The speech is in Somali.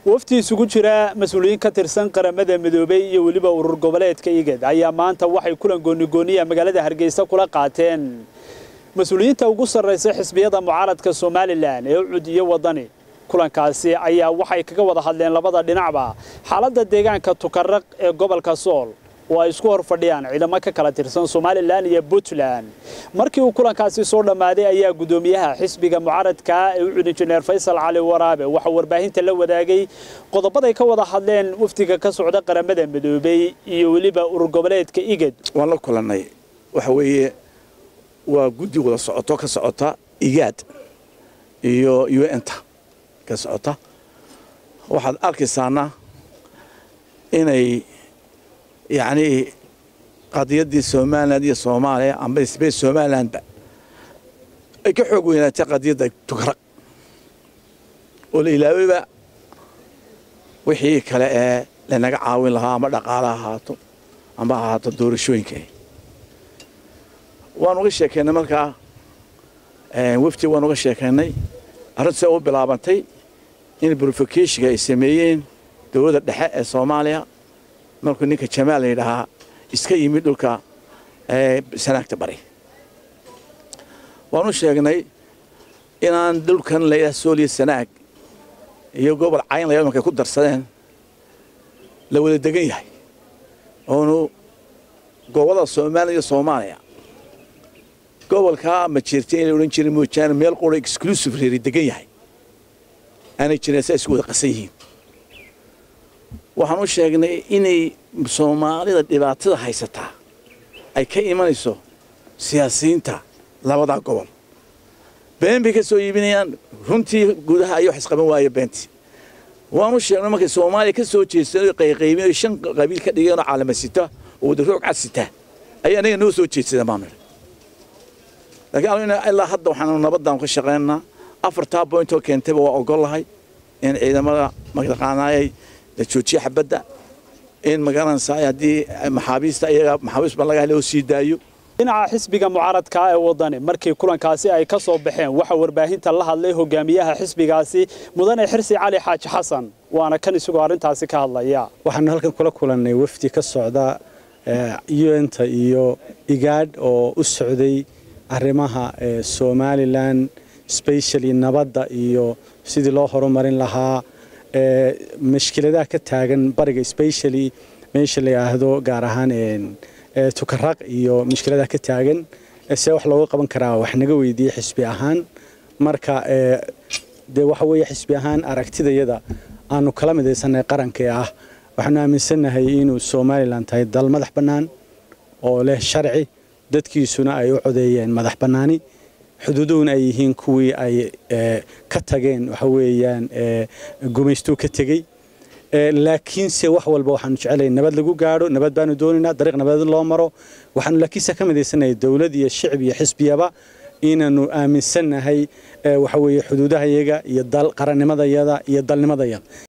wafti isugu jira mas'uuliyiin ka tirsan qaramada midoobay iyo waliba urur goboleedka IGAD ayaa maanta waxay kulan gooni magaalada Hargeysa kula qaateen mas'uuliyiinta ugu sarreeyay xisbiyada mucaaradka Soomaaliland ee ucudiyo wadani kulankaasi ayaa waxay kaga wada hadleen labada dhinacba xaaladda deegaanka Tukarraq ee gobolka Sool oo ay isku hor fadhiyaan ciidamo ka kala tirsan Soomaaliland iyo Puntland markii uu kulankaasi soo dhamaaday ayaa gudoomiyaha xisbiga mucaaradka ee u injineer Faysal Waraabe waxa warbaahinta la wadaagay qodobada ay ka wada hadleen waftiga ka socda qaramada midoobay iyo waliba urur goboleedka IGAD waan la kulanay waxa weeye waa guddi wada socoto ka socota IGAD iyo UN-ta ka socota waxaad arkaysaana inay يعني قضية دي سوماليا دي صوماليا أما سبيس سوماليا با كحقوا إلى قضية تكرق والإلهي با وحي كلا لأنك عاون لها ما دقالها هاتو أما هاتو دور شوين كي وأنا غشة كنا ملكا وفتي وأنا غشة كنا أردت أقول بلابنتي إن البروفوكيش جاي سميين دولة دحاء صوماليا markuu ninka Jamaal yiraahdo iska yimid dhulka sanaagta bari waanu sheegnay inaan dhulkan la yaasoliyo sanaag iyo gobol cayn la markay ku darsadeen la wada degan yahay oo gobolada Soomaaliya gobolka ma jirteen oo jirin moojaan meel qolo exclusive degan yahay ana jireesa isku wada qasan yihiin waxaanu sheegnay inay Soomaalida dhibaatada haysata ay ka imanayso siyaasiyiinta labada gobol been bay ka soo iibinayaan runtii gudaha ay wax isqaban waaye beenti waanu sheegnay markay Soomaaliya ka soo jeesteen qayqaybin shan qabiil ka dhigeen calamasita oo ruuc casita ay anaga noo soo jeesteen maamul laakiin ilaa hadda waxaanu nabadan ka shaqeynaa afarta point oo keentay waa ogolahay in ciidamada magaqaanayay جوجي حبدا إن مكان سايدي محابيس تأيي محابيس بلغة له سيدايو dhinaca xisbiga mucaaradka ee wadani markii kulankaasi ay ka soo baxeen waxa warbaahinta la hadlay hogaamiyaha xisbigaasi mudane Xirsi Cali Xaaji Xasan waana kan isagoo arintaasi ka hadlaya waxaan halkan kula kulanay wafdi ka socda UN-ta iyo IGAD oo u socday arrimaha Somaliland especially nabadda iyo sidii loo horumarin lahaa مشكلة كتاعن برج especially مش اللي هذا جارهان تكرق يو مشكلة كتاعن السواح لو قبل كرا وإحنا جوي دي حسبيهان مركا ده وحوي حسبيهان أركتي ده يدا أنو كلام ده سنة قرن كياه وإحنا من سنة هي إنه Somaliland هاي ضل مدح بنان أو له شرعي دتكي سنة أيو عديين مدح بناني حدودون أيهن كوي أي كتاجين وحويان جميستو كتاجي لكن سواح والبوحن عليه نبض لجو جارو نبض بانو دوننا طريق نبض الله مرو وحن لكن سكمل ذي سنة الدولة دي الشعبية حسبية با إنه آمن سنة هي وحوي حدودها يجا يضل قرن ماذا يدا يضل ماذا يدا